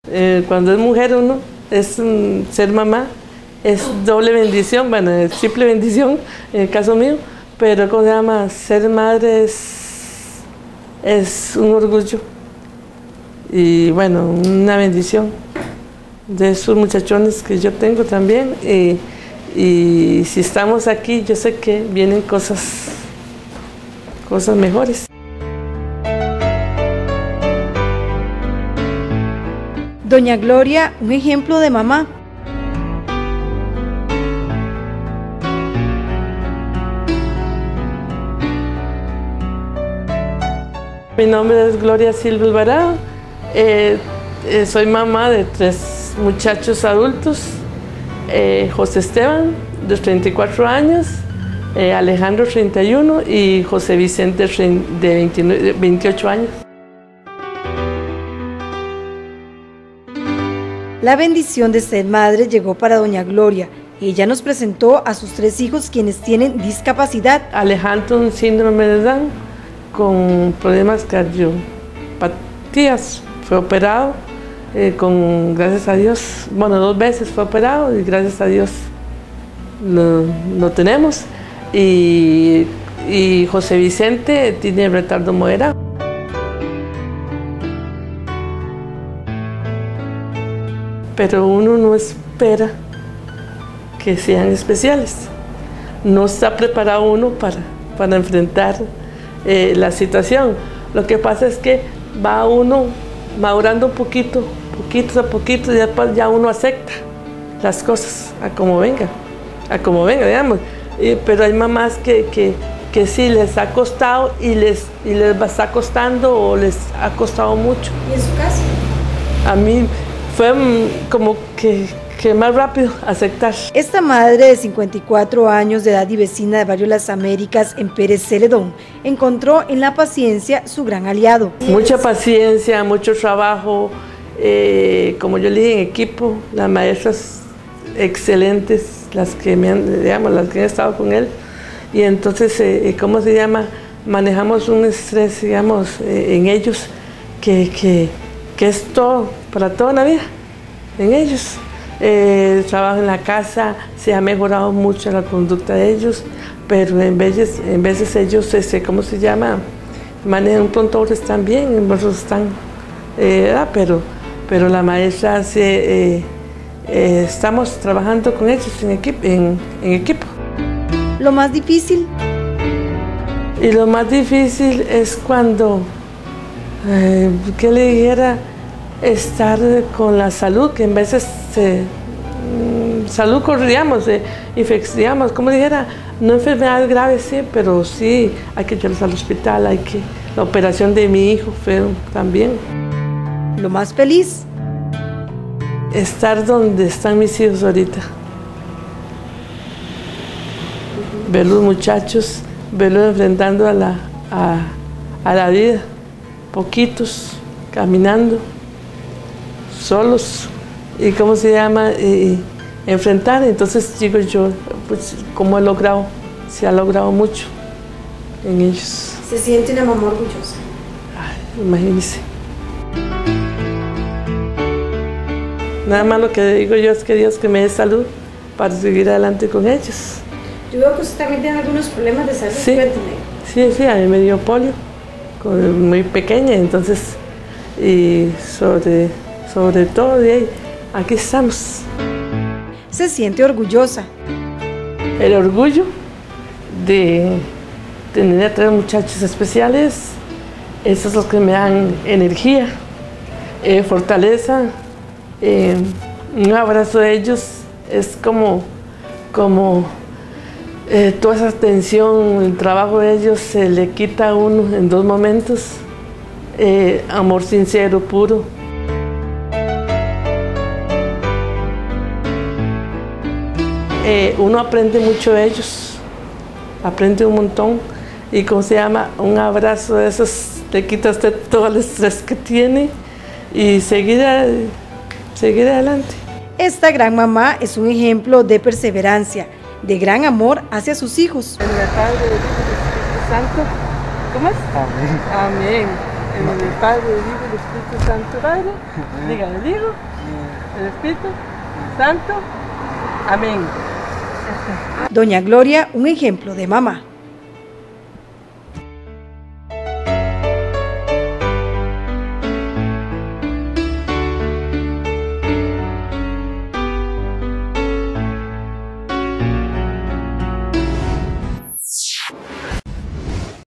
Cuando es mujer uno, ser mamá es doble bendición, bueno, es triple bendición en el caso mío, pero ¿cómo se llama? Ser madre es un orgullo y bueno, una bendición de esos muchachones que yo tengo también. Y si estamos aquí, yo sé que vienen cosas mejores. Doña Gloria, un ejemplo de mamá. Mi nombre es Gloria Silva Alvarado. Soy mamá de 3 muchachos adultos. José Esteban, de 34 años, Alejandro, 31, y José Vicente, de 28 años. La bendición de ser madre llegó para doña Gloria. Ella nos presentó a sus 3 hijos quienes tienen discapacidad. Alejandro, un síndrome de Down con problemas cardiopatías. Fue operado, gracias a Dios, bueno, 2 veces fue operado y gracias a Dios lo tenemos. Y José Vicente tiene retardo moderado. Pero uno no espera que sean especiales. No está preparado uno para enfrentar la situación. Lo que pasa es que va uno madurando poquito a poquito, y después ya uno acepta las cosas a como venga, digamos. Pero hay mamás que sí les ha costado y les está costando o les ha costado mucho. ¿Y en su caso? A mí fue como que más rápido aceptar. Esta madre de 54 años de edad y vecina de Barrio Las Américas en Pérez Celedón encontró en la paciencia su gran aliado. Mucha paciencia, mucho trabajo, como yo le dije, en equipo, las maestras excelentes, las que han estado con él, y entonces, ¿cómo se llama? Manejamos un estrés, digamos, en ellos que es todo, para toda la vida, en ellos. El trabajo en la casa, se ha mejorado mucho la conducta de ellos, pero en veces ellos, ¿cómo se llama? Manejan prontores también, están, pero la maestra estamos trabajando con ellos en equipo. Lo más difícil. Y lo más difícil es cuando, ¿qué le dijera? Estar con la salud, que en veces salud corríamos, digamos, como dijera, no enfermedades graves, sí, pero sí hay que llevarlos al hospital, la operación de mi hijo fue también. Lo más feliz. Estar donde están mis hijos ahorita. Ver los muchachos, verlos enfrentando a la vida, poquitos, caminando, solos, y ¿cómo se llama? Enfrentar. Entonces digo yo, pues, ¿cómo he logrado? Se ha logrado mucho en ellos. ¿Se siente una mamá orgullosa? Ay, imagínese. Nada más lo que digo yo es que Dios que me dé salud para seguir adelante con ellos. Yo veo que usted también tiene algunos problemas de salud. Sí, sí, a mí me dio polio muy pequeña, entonces, y sobre todo, de ahí, aquí estamos. Se siente orgullosa. El orgullo de tener a 3 muchachos especiales, esos son los que me dan energía, fortaleza. Un abrazo de ellos es como toda esa tensión, el trabajo de ellos se le quita a uno en 2 momentos. Amor sincero, puro. Uno aprende mucho de ellos, aprende un montón, y ¿cómo se llama? Un abrazo de esos, te quita usted todo el estrés que tiene y seguir adelante. Esta gran mamá es un ejemplo de perseverancia, de gran amor hacia sus hijos. En el Padre, del Hijo y del Espíritu Santo, ¿cómo es? Amén. Amén. En el Padre, el Hijo y el Espíritu Santo. Padre, diga el Hijo, el Espíritu Santo. Amén. Doña Gloria, un ejemplo de mamá.